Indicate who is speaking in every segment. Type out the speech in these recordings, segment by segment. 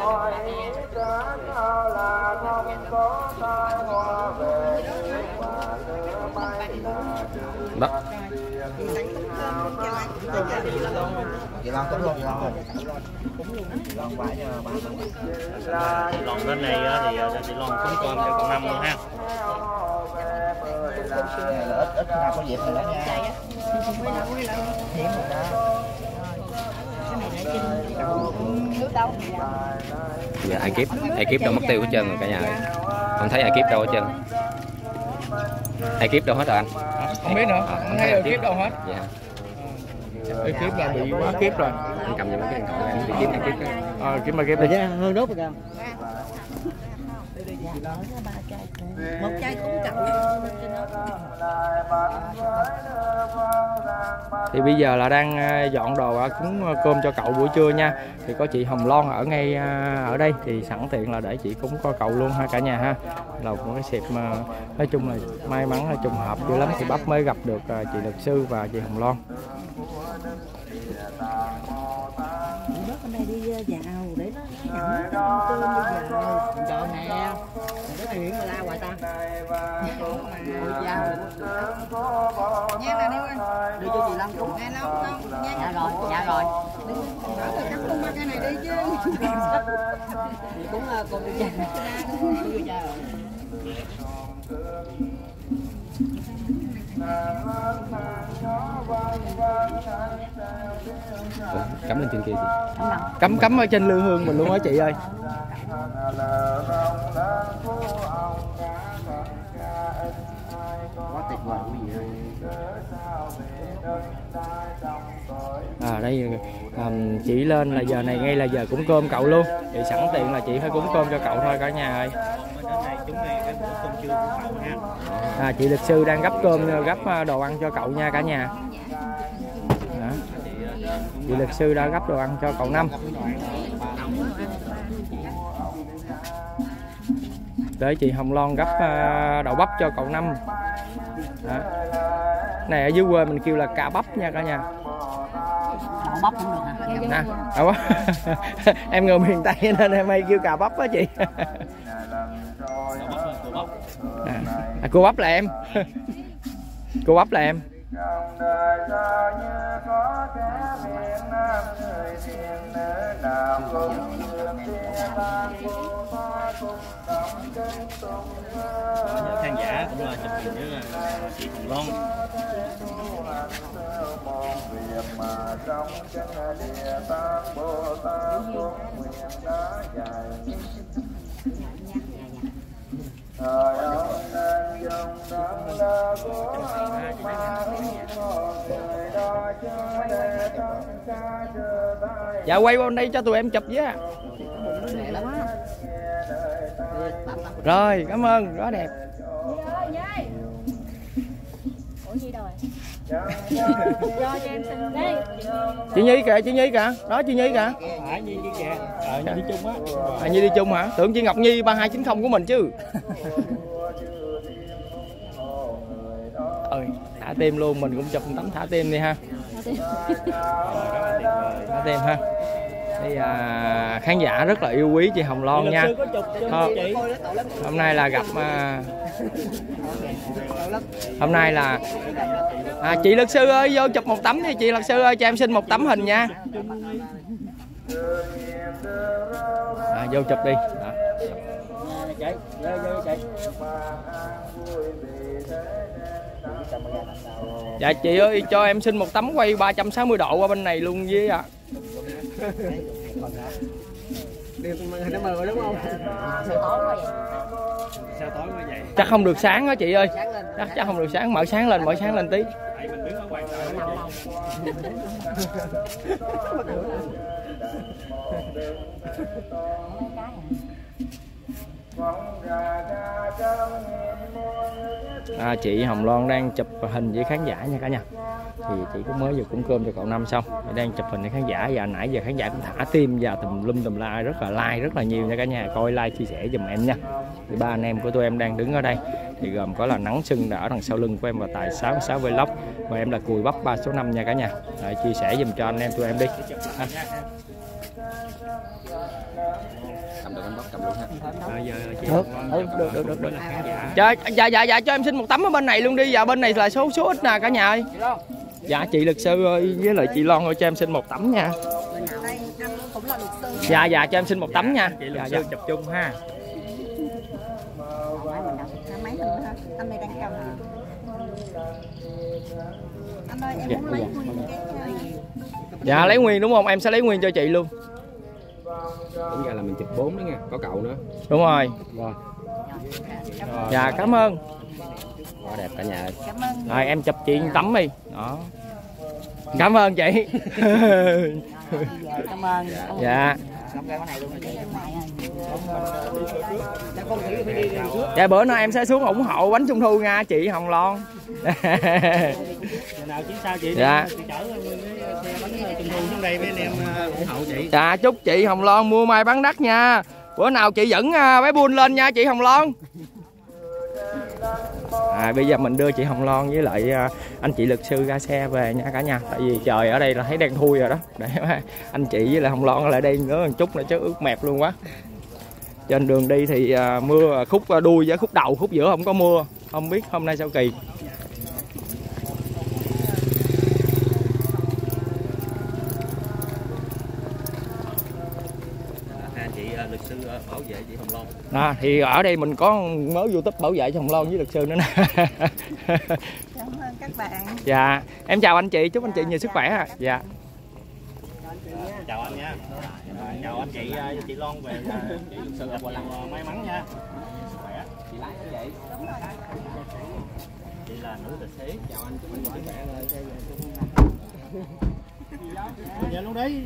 Speaker 1: Đó.
Speaker 2: Chị Loan cúng luôn, chị Loan ơi. Chị Loan quả nha ba.
Speaker 3: Chị Loan đến đây thì chị Loan cúng cơm cho cậu Năm luôn ha.
Speaker 2: Ít nào có dịp rồi đó nha. Hiếm rồi đó.
Speaker 1: Giờ ekip đâu mất tiêu hết trơn rồi cả nhà ơi. Không thấy ekip đâu hết trơn. Ekip đâu hết rồi anh?
Speaker 4: Không biết nữa, không thấy ekip đâu hết.
Speaker 1: Dạ.
Speaker 4: Ekip là bị quá kiếp rồi.
Speaker 1: Anh cầm những cái điện thoại này đi kiếm ekip đó.
Speaker 4: Kiếm ekip đi.
Speaker 2: Hương đốt rồi kìa.
Speaker 5: Một chai cúng cậu.
Speaker 4: Thì bây giờ là đang dọn đồ cúng cơm cho cậu buổi trưa nha. Thì có chị Hồng Loan ở ngay ở đây thì sẵn tiện là để chị cúng coi cậu luôn ha cả nhà ha. Là một cái xịp mà nói chung là may mắn là trùng hợp dữ lắm thì bắp mới gặp được chị luật sư và chị Hồng Loan.
Speaker 5: Bớt bên đây đi vào để nó nhận cơm bây giờ. Trời nè. Cái này hiện la hoài ta. Nha nè đi ơi. Đưa cho chị Lâm cúng. Nè Long không. Dạ rồi, dạ rồi. Đỡ phải cắm luôn ba cái này đi chứ. Cúng con đi cha. Đưa cha rồi.
Speaker 1: Cắm lên trên kia chị.
Speaker 4: Cắm ở trên lư hương mình luôn á chị ơi.
Speaker 2: Quá tuyệt vời quý vị ơi.
Speaker 4: Đây chị lên là giờ này ngay là giờ cúng cơm cậu luôn. Thì sẵn tiện là chị phải cúng cơm cho cậu thôi cả nhà ơi. Chị luật sư đang gấp cơm gấp đồ ăn cho cậu nha cả nhà. Đó. Chị luật sư đã gấp đồ ăn cho cậu Năm. Để chị Hồng Loan gấp đậu bắp cho cậu Năm. Đó. Này ở dưới quê mình kêu là cà bắp nha cả nhà.
Speaker 5: Đậu bắp cũng được hả?
Speaker 4: Đậu bắp. Em người miền Tây nên em hay kêu cà bắp á chị. Cô bắp là em. Cô bắp là em.
Speaker 3: Khán giả cũng là chụp hình với chị Hồng Loan.
Speaker 4: Dạ quay qua đây cho tụi em chụp với. Rồi cảm ơn, rất đẹp. Chị Nhi kìa, chị Nhi kìa, đó chị Nhi kìa.
Speaker 3: Nhi kìa. Nhi đi chung á.
Speaker 4: Nhi đi chung hả? Tưởng chị Ngọc Nhi 3290 của mình chứ. Thả tim luôn, mình cũng chụp một tấm thả tim đi ha. Thả tim ha. Thì khán giả rất là yêu quý chị Hồng Loan nha. Hôm nay là gặp hôm nay là chị luật sư ơi vô chụp một tấm đi chị luật sư ơi, cho em xin một tấm hình nha. Vô chụp đi. Dạ chị ơi cho em xin một tấm quay 360 độ qua bên này luôn với ạ.
Speaker 2: Nó mờ đúng không?
Speaker 3: Sao tối quá vậy?
Speaker 4: Chắc không được sáng đó chị ơi. Chắc không được sáng, mở sáng lên tí. Chị Hồng Loan đang chụp hình với khán giả nha cả nhà. Thì chị cũng mới vừa cúng cơm cho cậu Năm xong, đang chụp hình với khán giả và nãy giờ khán giả cũng thả tim và tùm lum tùm la rất là like rất là nhiều nha cả nhà. Coi like chia sẻ giùm em nha. Thì ba anh em của tụi em đang đứng ở đây thì gồm có là Nắng Sưng đã ở đằng sau lưng của em và Tài 66 Vlog và em là Cùi Bắp 3 số 5 nha cả nhà. Chia sẻ giùm cho anh em tụi em đi.
Speaker 1: Cầm được anh Bóc, cầm luôn ha.
Speaker 3: Giờ chị
Speaker 4: Được. Dạ cho em xin một tấm ở bên này luôn đi. Dạ bên này là số ít nè cả nhà ơi. Dạ chị luật sư ơi với lại chị Loan ơi cho em xin một tấm nha.
Speaker 5: Đây anh cũng là luật sư.
Speaker 4: Dạ cho em xin một tấm nha.
Speaker 3: chị luật sư chụp chung ha.
Speaker 5: Máy nữa ha. Anh này đang cầm. Anh ơi em muốn lấy nguyên cái.
Speaker 4: Dạ lấy nguyên đúng không? Em sẽ lấy nguyên cho chị luôn.
Speaker 1: Tính ra là mình chụp 4 đó nha, có cậu nữa.
Speaker 4: Đúng rồi.
Speaker 1: Rồi.
Speaker 4: Dạ cảm ơn.
Speaker 1: Quá đẹp cả nhà ơi.
Speaker 5: Cảm ơn.
Speaker 4: Rồi em chụp chị tấm đi. Đó. Cảm ơn chị.
Speaker 5: Cảm ơn.
Speaker 4: Dạ. Dạ bữa nay em sẽ xuống ủng hộ bánh trung thu nha chị Hồng Loan.
Speaker 3: Nào chuyến sau chị
Speaker 4: Dạ.
Speaker 3: chở nguyên cái xe bánh trung thu xuống đây với anh em ủng hộ chị.
Speaker 4: Dạ chúc chị Hồng Loan mua may bán đắt nha. Bữa nào chị dẫn bé Buôn lên nha chị Hồng Loan. Bây giờ mình đưa chị Hồng Loan với lại anh chị luật sư ra xe về nha cả nhà. Tại vì trời ở đây là thấy đang thui rồi đó. Để anh chị với lại Hồng Loan lại đây nữa một chút nữa chứ ướt mẹp luôn quá. Trên đường đi thì mưa khúc đuôi với khúc đầu, khúc giữa không có mưa. Không biết hôm nay sao kỳ.
Speaker 3: Anh chị luật sư bảo vệ chị Hồng Loan.
Speaker 4: Đó, thì ở đây mình có mới YouTube bảo vệ cho Hồng Loan với luật sư nữa nè.
Speaker 5: Cảm ơn các bạn.
Speaker 4: Dạ, em chào anh chị, chúc anh chị nhiều sức khỏe. Dạ.
Speaker 3: Chào anh nha. Chào anh chị với chị Loan về chị luật sư gặp một lần may mắn nha. Sức khỏe. Chị lái như vậy.
Speaker 5: Đúng rồi.
Speaker 3: Chị là nữ tài xế. Chào anh, chúc anh sức khỏe. Dạ luôn đi,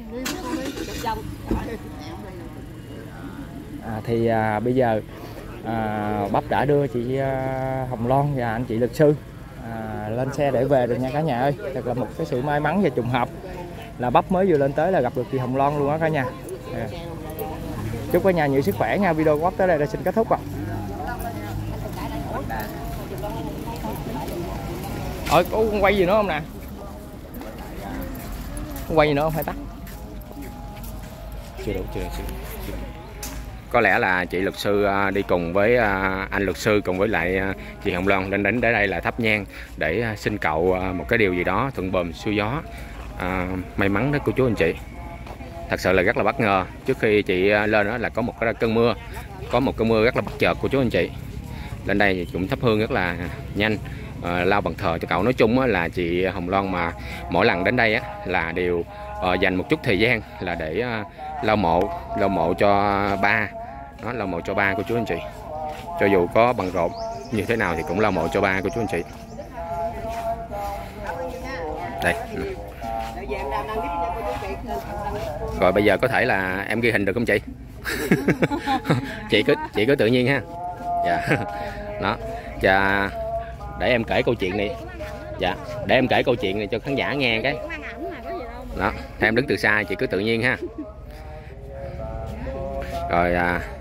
Speaker 4: Thì bây giờ Bắp đã đưa chị Hồng Loan và anh chị luật sư lên xe để về rồi nha cả nhà ơi. Thật là một cái sự may mắn và trùng hợp là Bắp mới vừa lên tới là gặp được chị Hồng Loan luôn á cả nhà. Chúc cả nhà nhiều sức khỏe nha. Video của Bắp tới đây là xin kết thúc rồi. Có quay gì nữa không nè? Quay gì nữa không hay tắt?
Speaker 1: Chưa đủ. Có lẽ là chị luật sư đi cùng với anh luật sư cùng với lại chị Hồng Loan đến đến đây là thắp nhang để xin cậu một cái điều gì đó thuận buồm xuôi gió, may mắn đó cô chú anh chị. Thật sự là rất là bất ngờ. Trước khi chị lên đó là có một cái cơn mưa, rất là bất chợt cô chú anh chị. Lên đây thì cũng thắp hương rất là nhanh, lau bàn thờ cho cậu. Nói chung là chị Hồng Loan mà mỗi lần đến đây là đều dành một chút thời gian là để lau mộ cho ba, nó lau mộ cho ba cô chú anh chị. Cho dù có bận rộn như thế nào thì cũng lau mộ cho ba cô chú anh chị. Đây. Rồi bây giờ có thể là em ghi hình được không chị? chị cứ tự nhiên ha. Dạ. Đó. Và để em kể câu chuyện này. Dạ, để em kể câu chuyện này cho khán giả nghe cái. Đó, em đứng từ xa chị cứ tự nhiên ha. Rồi